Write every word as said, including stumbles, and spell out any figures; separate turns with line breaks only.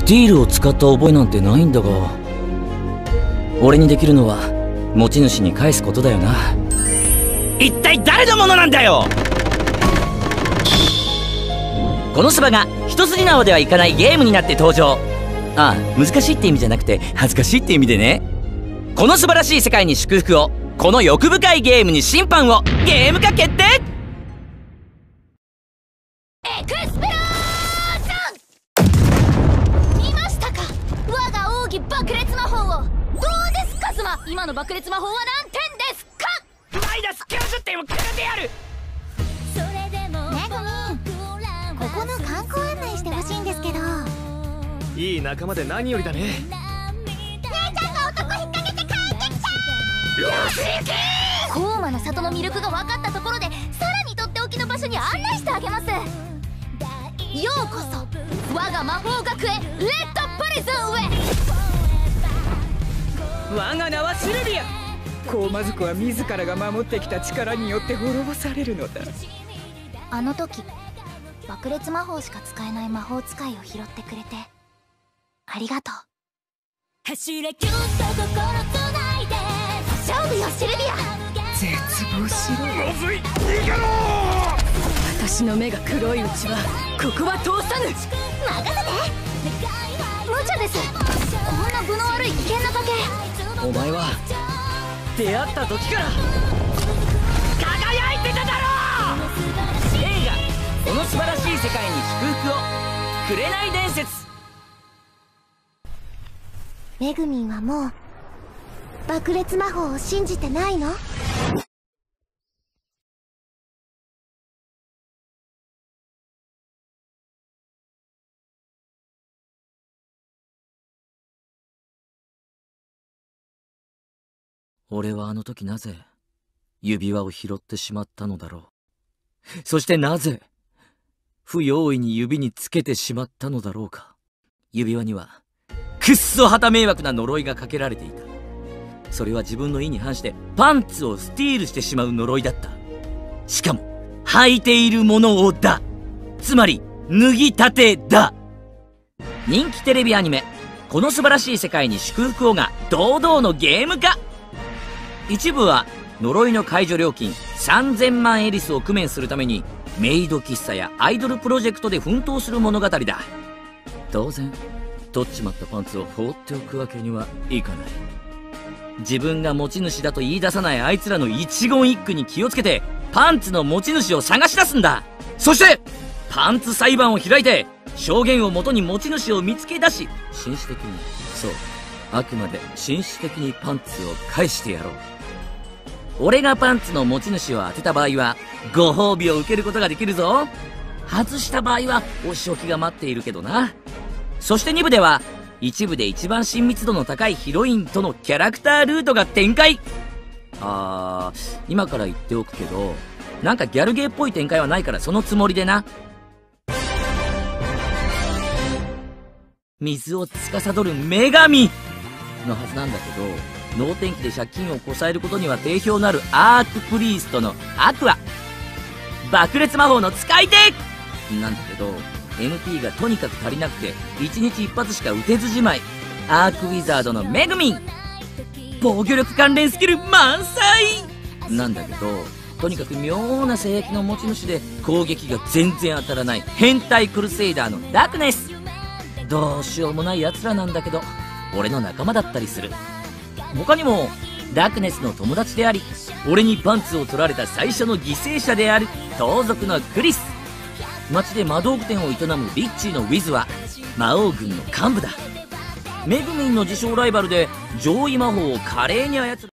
スティールを使った覚えなんてないんだが、俺にできるのは持ち主に返すことだよな。一体誰のものなんだよ。このそばが一筋縄ではいかないゲームになって登場。ああ、難しいって意味じゃなくて恥ずかしいって意味でね。この素晴らしい世界に祝福を、この欲深いゲームに審判を。ゲーム化決定。
エクスプロージョン。見ましたか、我が奥義爆裂魔法を。どうですカズマ、今の爆裂魔法は何点ですか。
マイナスきゅうじゅってんをくれてやる。
めぐみん、ここの観光案内してほしいんですけど。
いい仲間で何よりだね。
姉ちゃんが男引っ掛けて帰ってきた。
よし行け。
高魔の里の魅力が分かったところで、さらにとっておきの場所に案内してあげます。ようこそ我が魔法学園レッドプリズンへ。
我が名はシルビア。コーマ族は自らが守ってきた力によって滅ぼされるのだ。
あの時爆裂魔法しか使えない魔法使いを拾ってくれてありがとう。走れキュッと心つないで勝負よシルビア。
絶望しろ。
まずい、逃げろ。
私の目が黒いうちはここは通さぬ。
任せて。無茶です。こんな分の悪い危険な賭け。
お前は出会った時から輝いてただろう。映画「この素晴らしい世界に祝福を」紅伝説。
めぐみんはもう爆裂魔法を信じてないの？
俺はあの時なぜ指輪を拾ってしまったのだろう。そしてなぜ不用意に指につけてしまったのだろうか。指輪にはくっそはた迷惑な呪いがかけられていた。それは自分の意に反してパンツをスティールしてしまう呪いだった。しかも履いているものをだ。つまり脱ぎたてだ。人気テレビアニメ「この素晴らしい世界に祝福を」が堂々のゲーム化。一部は呪いの解除料金さんぜんまんエリスを工面するためにメイド喫茶やアイドルプロジェクトで奮闘する物語だ。当然取っちまったパンツを放っておくわけにはいかない。自分が持ち主だと言い出さないあいつらの一言一句に気をつけてパンツの持ち主を探し出すんだ。そしてパンツ裁判を開いて証言をもとに持ち主を見つけ出し、紳士的に、そうあくまで紳士的にパンツを返してやろう。俺がパンツの持ち主を当てた場合はご褒美を受けることができるぞ。外した場合はお仕置きが待っているけどな。そしてに部では一部で一番親密度の高いヒロインとのキャラクタールートが展開。あー、今から言っておくけどなんかギャルゲーっぽい展開はないからそのつもりでな。水を司る女神のはずなんだけど、能天気で借金をこさえることには定評のあるアークプリーストのアクア、爆裂魔法の使い手なんだけど エムピー がとにかく足りなくていちにち一発しか打てずじまいアークウィザードのメグミン、防御力関連スキル満載なんだけど、とにかく妙な性癖の持ち主で攻撃が全然当たらない変態クルセイダーのダークネス。どうしようもない奴らなんだけど俺の仲間だったりする。他にもダークネスの友達であり俺にパンツを取られた最初の犠牲者である盗賊のクリス、街で魔道具店を営むリッチーのウィズは魔王軍の幹部だ。メグミンの自称ライバルで上位魔法を華麗に操る